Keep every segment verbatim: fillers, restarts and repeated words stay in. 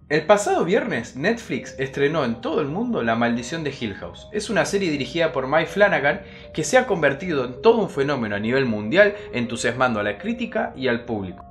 El pasado viernes, Netflix estrenó en todo el mundo La Maldición de Hill House. Es una serie dirigida por Mike Flanagan que se ha convertido en todo un fenómeno a nivel mundial, entusiasmando a la crítica y al público.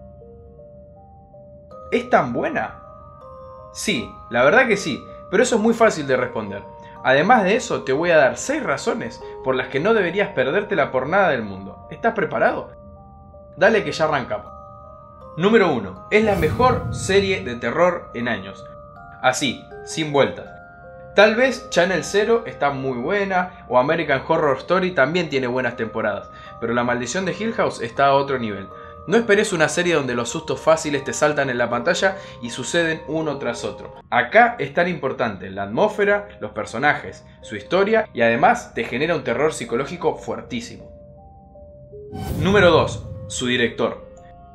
¿Es tan buena? Sí, la verdad que sí, pero eso es muy fácil de responder. Además de eso, te voy a dar seis razones por las que no deberías perdértela por nada del mundo. ¿Estás preparado? Dale que ya arrancamos. Número uno. Es la mejor serie de terror en años. Así, sin vueltas. Tal vez Channel Zero está muy buena, o American Horror Story también tiene buenas temporadas, pero La Maldición de Hill House está a otro nivel. No esperes una serie donde los sustos fáciles te saltan en la pantalla y suceden uno tras otro. Acá es tan importante la atmósfera, los personajes, su historia y además te genera un terror psicológico fuertísimo. Número dos. Su director.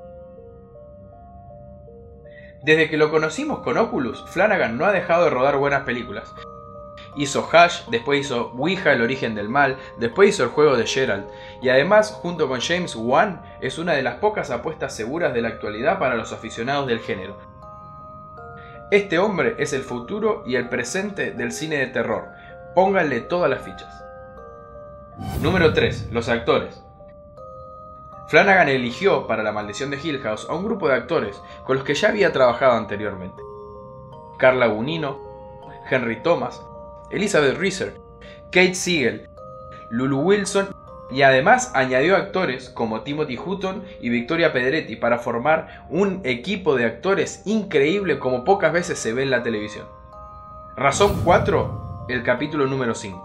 Desde que lo conocimos con Oculus, Flanagan no ha dejado de rodar buenas películas. Hizo Hush, después hizo Ouija, el origen del mal, después hizo el juego de Gerald, y además, junto con James Wan, es una de las pocas apuestas seguras de la actualidad para los aficionados del género. Este hombre es el futuro y el presente del cine de terror. Pónganle todas las fichas. Número tres. Los actores. Flanagan eligió para La Maldición de Hill House a un grupo de actores con los que ya había trabajado anteriormente. Carla Gugino, Henry Thomas, Elizabeth Reeser, Kate Siegel, Lulu Wilson y además añadió actores como Timothy Hutton y Victoria Pedretti para formar un equipo de actores increíble como pocas veces se ve en la televisión. Razón cuatro. El capítulo número cinco.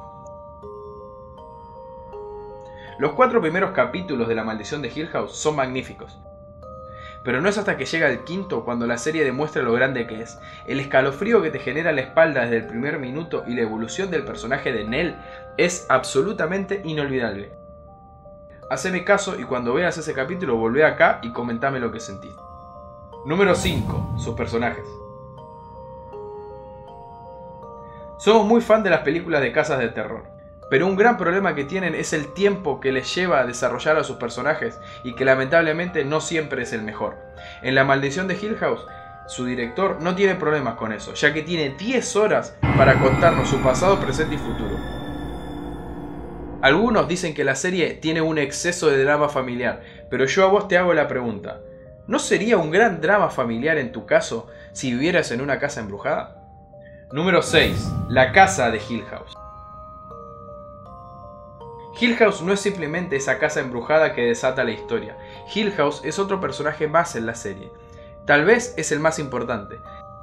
Los cuatro primeros capítulos de La Maldición de Hill House son magníficos. Pero no es hasta que llega el quinto cuando la serie demuestra lo grande que es. El escalofrío que te genera la espalda desde el primer minuto y la evolución del personaje de Nell es absolutamente inolvidable. Haceme caso y cuando veas ese capítulo volvé acá y comentame lo que sentiste. Número cinco. Sus personajes. Somos muy fan de las películas de casas de terror. Pero un gran problema que tienen es el tiempo que les lleva a desarrollar a sus personajes y que lamentablemente no siempre es el mejor. En La Maldición de Hill House, su director no tiene problemas con eso, ya que tiene diez horas para contarnos su pasado, presente y futuro. Algunos dicen que la serie tiene un exceso de drama familiar, pero yo a vos te hago la pregunta: ¿no sería un gran drama familiar en tu caso si vivieras en una casa embrujada? Número seis. La casa de Hill House. Hill House no es simplemente esa casa embrujada que desata la historia. Hill House es otro personaje más en la serie. Tal vez es el más importante.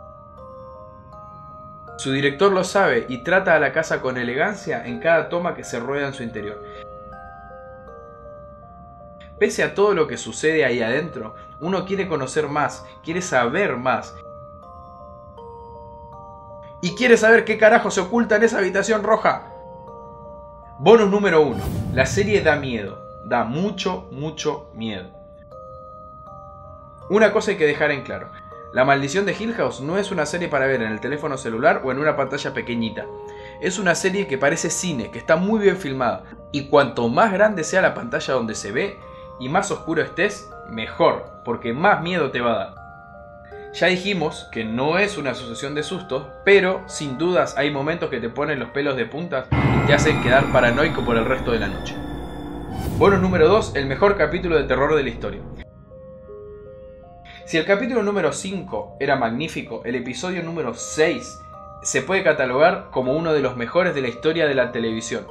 Su director lo sabe y trata a la casa con elegancia en cada toma que se rueda en su interior. Pese a todo lo que sucede ahí adentro, uno quiere conocer más, quiere saber más. Y quiere saber qué carajo se oculta en esa habitación roja. Bonus número uno. La serie da miedo. Da mucho, mucho miedo. Una cosa hay que dejar en claro. La Maldición de Hill House no es una serie para ver en el teléfono celular o en una pantalla pequeñita. Es una serie que parece cine, que está muy bien filmada. Y cuanto más grande sea la pantalla donde se ve y más oscuro estés, mejor, porque más miedo te va a dar. Ya dijimos que no es una sucesión de sustos, pero sin dudas hay momentos que te ponen los pelos de punta y te hacen quedar paranoico por el resto de la noche. Bonus número dos. El mejor capítulo de terror de la historia. Si el capítulo número cinco era magnífico, el episodio número seis se puede catalogar como uno de los mejores de la historia de la televisión.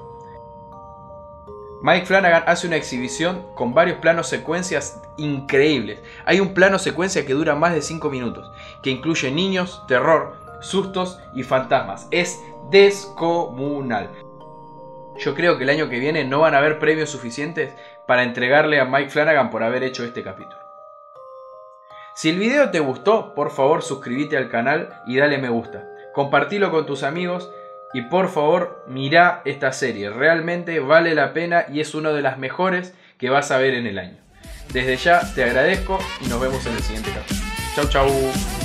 Mike Flanagan hace una exhibición con varios planos secuencias increíbles. Hay un plano secuencia que dura más de cinco minutos, que incluye niños, terror, sustos y fantasmas. Es descomunal. Yo creo que el año que viene no van a haber premios suficientes para entregarle a Mike Flanagan por haber hecho este capítulo. Si el video te gustó, por favor suscríbete al canal y dale me gusta. Compartilo con tus amigos. Y por favor, mirá esta serie, realmente vale la pena y es una de las mejores que vas a ver en el año. Desde ya te agradezco y nos vemos en el siguiente capítulo. Chau chau.